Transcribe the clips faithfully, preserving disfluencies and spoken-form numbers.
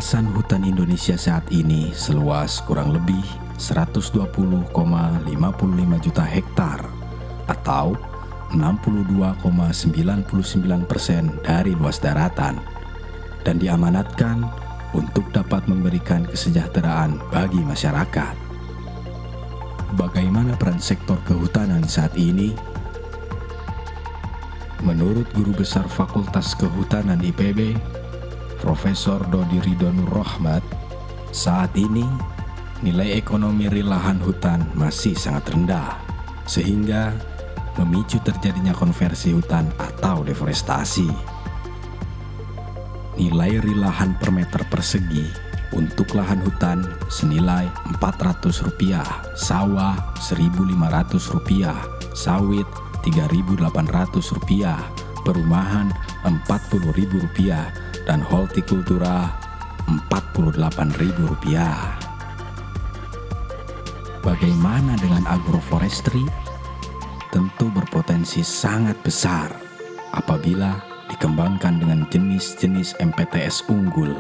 Kawasan hutan Indonesia saat ini seluas kurang lebih seratus dua puluh koma lima lima juta hektar atau enam puluh dua koma sembilan sembilan persen dari luas daratan dan diamanatkan untuk dapat memberikan kesejahteraan bagi masyarakat. Bagaimana peran sektor kehutanan saat ini? Menurut Guru Besar Fakultas Kehutanan I P B, Profesor Dodi Ridho Nur Rahmat, saat ini nilai ekonomi real lahan hutan masih sangat rendah, sehingga memicu terjadinya konversi hutan atau deforestasi. Nilai real lahan per meter persegi untuk lahan hutan senilai empat ratus rupiah, sawah seribu lima ratus rupiah, sawit tiga ribu delapan ratus rupiah, perumahan empat puluh ribu rupiah, dan hortikultura empat puluh delapan ribu rupiah. Bagaimana dengan agroforestry? Tentu berpotensi sangat besar apabila dikembangkan dengan jenis-jenis M P T S unggul.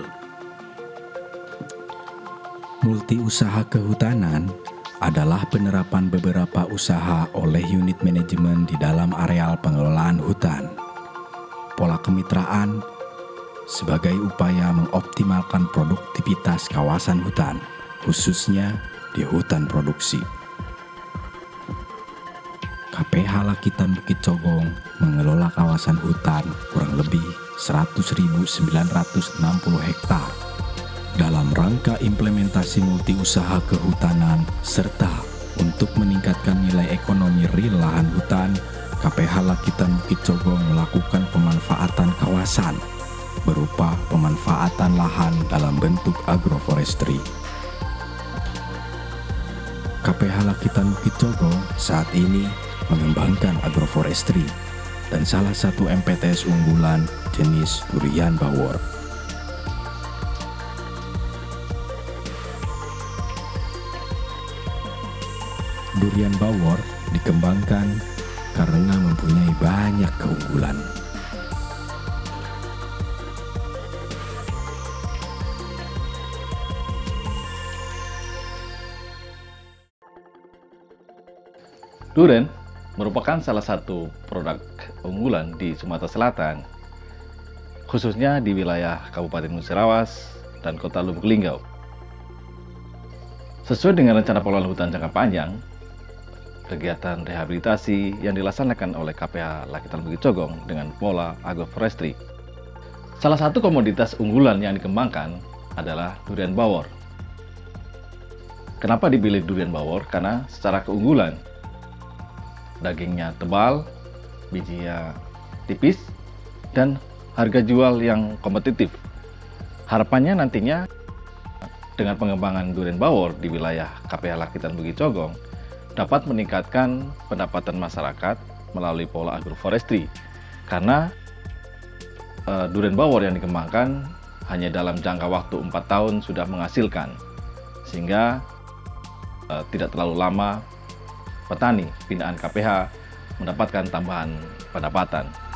Multi usaha kehutanan adalah penerapan beberapa usaha oleh unit manajemen di dalam areal pengelolaan hutan. Pola kemitraan sebagai upaya mengoptimalkan produktivitas kawasan hutan, khususnya di hutan produksi. K P H Lakitan Bukit Cogong mengelola kawasan hutan kurang lebih seratus ribu sembilan ratus enam puluh hektar dalam rangka implementasi multi usaha kehutanan serta untuk meningkatkan nilai ekonomi real lahan hutan. K P H Lakitan Bukit Cogong melakukan pemanfaatan kawasan berupa pemanfaatan lahan dalam bentuk agroforestry. K P H Lakitan Bukit Cogong saat ini mengembangkan agroforestry dan salah satu M P T S unggulan jenis durian bawor. Durian bawor dikembangkan karena mempunyai banyak keunggulan. Duren merupakan salah satu produk unggulan di Sumatera Selatan, khususnya di wilayah Kabupaten Musirawas dan Kota Lubuk Linggau. Sesuai dengan rencana pengelolaan hutan jangka panjang, kegiatan rehabilitasi yang dilaksanakan oleh K P H Lakitan Bukit Cogong dengan pola agroforestry. Salah satu komoditas unggulan yang dikembangkan adalah durian bawor. Kenapa dipilih durian bawor? Karena secara keunggulan, dagingnya tebal, bijinya tipis, dan harga jual yang kompetitif. Harapannya nantinya dengan pengembangan durian bawor di wilayah K P H Lakitan Bukit Cogong dapat meningkatkan pendapatan masyarakat melalui pola agroforestry. Karena e, durian bawor yang dikembangkan hanya dalam jangka waktu empat tahun sudah menghasilkan, sehingga e, tidak terlalu lama petani binaan K P H mendapatkan tambahan pendapatan.